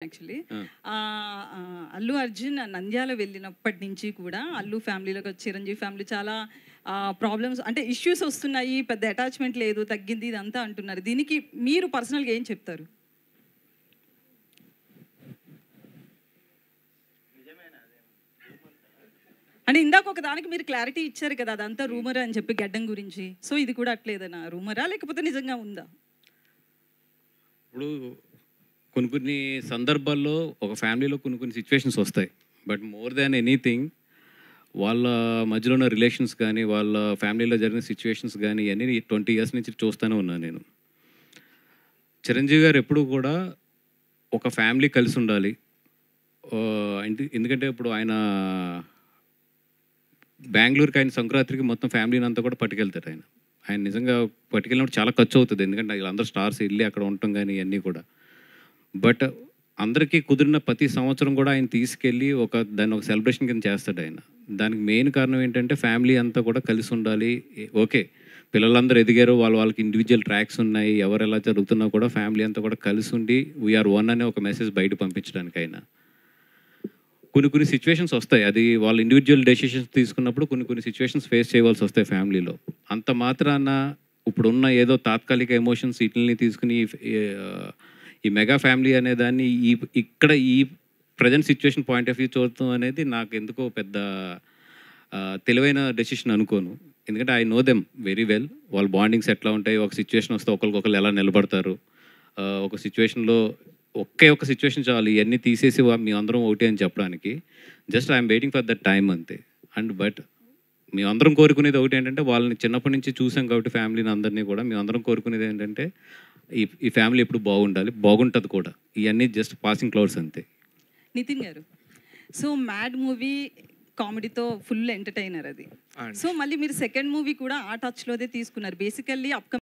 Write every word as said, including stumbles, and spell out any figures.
Actually. Allu Arjun Nandyal వెళ్ళినప్పటి నుంచి కూడా అల్లు ఫ్యామిలీలోకి చిరంజీవి ఫ్యామిలీ చాలా ప్రాబ్లమ్స్ అంటే ఇష్యూస్ వస్తున్నాయి, పెద్ద అటాచ్మెంట్ లేదు, తగ్గింది ఇదంతా అంటున్నారు. దీనికి మీరు పర్సనల్గా ఏం చెప్తారు? అంటే ఇందాక ఒక దానికి మీరు క్లారిటీ ఇచ్చారు కదా, అదంతా రూమర్ అని చెప్పి గడ్డం గురించి. సో ఇది కూడా అట్లేదనా, రూమరా లేకపోతే నిజంగా ఉందా? ఇప్పుడు కొన్ని కొన్ని సందర్భాల్లో ఒక ఫ్యామిలీలో కొన్ని కొన్ని సిచ్యువేషన్స్ వస్తాయి. బట్ మోర్ దాన్ ఎనీథింగ్ వాళ్ళ మధ్యలో ఉన్న రిలేషన్స్ కానీ, వాళ్ళ ఫ్యామిలీలో జరిగిన సిచ్యువేషన్స్ కానీ అన్నీ ట్వంటీ ఇయర్స్ నుంచి చూస్తూనే ఉన్నాను నేను. చిరంజీవి గారు ఎప్పుడు కూడా ఒక ఫ్యామిలీ కలిసి ఉండాలి. ఎందుకంటే ఇప్పుడు ఆయన బెంగళూరుకి ఆయన సంక్రాంతికి మొత్తం ఫ్యామిలీని అంతా కూడా పట్టుకెళ్తారు. ఆయన ఆయన నిజంగా పట్టుకెళ్ళినప్పుడు చాలా ఖర్చు అవుతుంది, ఎందుకంటే వీళ్ళందరూ స్టార్స్ వెళ్ళి అక్కడ ఉండటం కానీ ఇవన్నీ కూడా. బట్ అందరికీ కుదిరిన ప్రతి సంవత్సరం కూడా ఆయన తీసుకెళ్ళి ఒక దాన్ని ఒక సెలబ్రేషన్ కింద చేస్తాడు ఆయన. దానికి మెయిన్ కారణం ఏంటంటే ఫ్యామిలీ అంతా కూడా కలిసి ఉండాలి. ఓకే, పిల్లలందరూ ఎదిగారు, వాళ్ళ వాళ్ళకి ఇండివిజువల్ ట్రాక్స్ ఉన్నాయి, ఎవరు ఎలా జరుగుతున్నా కూడా ఫ్యామిలీ అంతా కూడా కలిసి ఉండి వీఆర్ వన్ అనే ఒక మెసేజ్ బయట పంపించడానికి అయినా కొన్ని కొన్ని సిచ్యువేషన్స్ వస్తాయి. అది వాళ్ళ ఇండివిజువల్ డెసిషన్స్ తీసుకున్నప్పుడు కొన్ని కొన్ని సిచ్యువేషన్స్ ఫేస్ చేయవలసి వస్తాయి ఫ్యామిలీలో. అంత మాత్రాన ఇప్పుడున్న ఏదో తాత్కాలిక ఎమోషన్స్ వీటిని తీసుకుని ఈ మెగా ఫ్యామిలీ అనే దాన్ని ఈ ఇక్కడ ఈ present situation point of view చూడటం అనేది నాకు ఎందుకో పెద్ద తెలివైన డెసిషన్ అనుకోను. ఎందుకంటే I know them very well. వాళ్ళ బాండింగ్స్ ఎట్లా ఉంటాయి, ఒక సిచ్యువేషన్ వస్తే ఒకరికొకరు ఎలా నిలబడతారు, ఒక సిచ్యువేషన్లో ఒకే ఒక సిచ్యువేషన్ చాలు ఇవన్నీ తీసేసి మీ అందరం ఒకటి అని చెప్పడానికి. Just I'm waiting for that time అంతే. అండ్ బట్ మీ అందరం కోరుకునేది ఒకటి ఏంటంటే, వాళ్ళని చిన్నప్పటి నుంచి చూసాం కాబట్టి ఫ్యామిలీని అందరినీ కూడా మీ అందరం కోరుకునేది ఏంటంటే ఈ ఈ ఫ్యామిలీ ఎప్పుడు బాగుండాలి, బాగుంటుంది కూడా. ఇవన్నీ జస్ట్ పాసింగ్ క్లౌడ్స్ అంతే. నితిన్ గారు, సో మ్యాడ్ మూవీ కామెడీతో ఫుల్ ఎంటర్టైనర్ అది. సో మళ్ళీ మీరు సెకండ్ మూవీ కూడా ఆ టచ్లోదే తీసుకున్నారు. Basically up